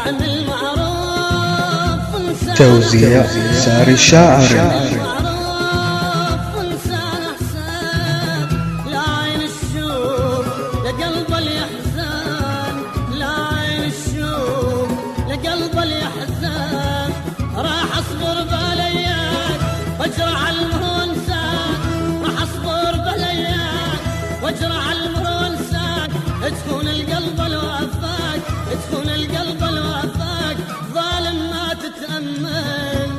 اعمل معروف وانسى توزيع ساري الشاعري. معروف وانسى احسان، لا عين الشوف لقلب اليحزان، لا عين الشوف لقلب اليحزان. راح اصبر بالايام واجرع المرونسان، راح اصبر بالايام واجرع المرونسان. تكون القلب الوفاك، تكون القلب الوفاك، ظالم ما تتأمل.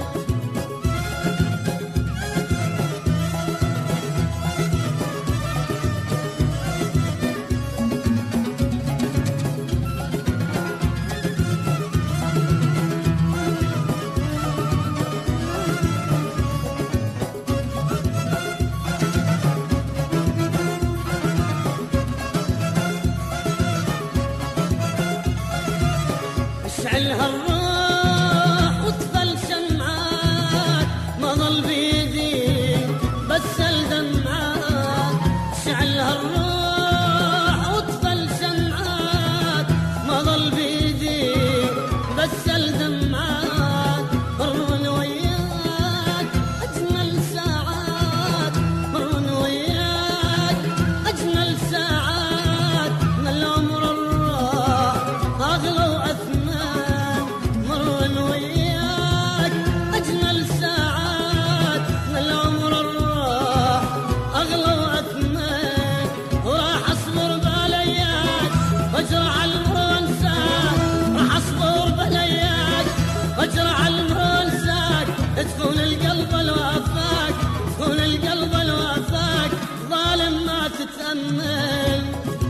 اشعلها الروح وطفل شمعات، ما ظل بيدي بس الدمعات. اشعلها الروح وطفل شمعات، ما ظل بيدي بس الدمعات. مرون وياك اجمل ساعات، مرون وياك اجمل ساعات. من العمر الراح اغلى واثمن، مرون وياك اجمل ساعات. من العمر الراح اغلى واثمن. وراح اصبر بالاياك واجرع المرونسات، راح اصبر بالاياك واجرع المرونسات. تكون القلب الوفاك، تكون القلب الوفاك، ظالم ما تتأمل.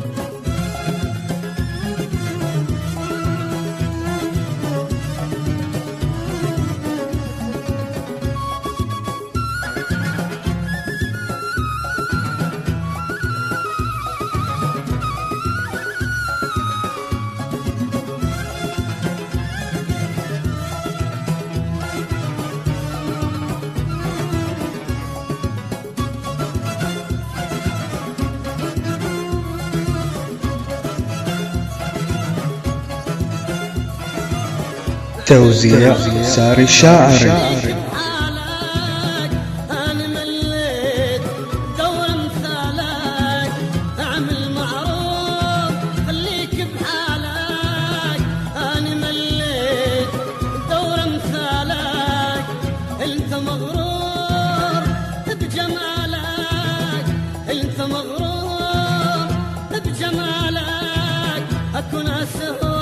توزيع ساري الشاعري. حالك انا مليت دور مثالك، اعمل معروف خليك بحالك. انا مليت دور مثالك، انت مغرور بجمالك، انت مغرور بجمالك. اكون اسهل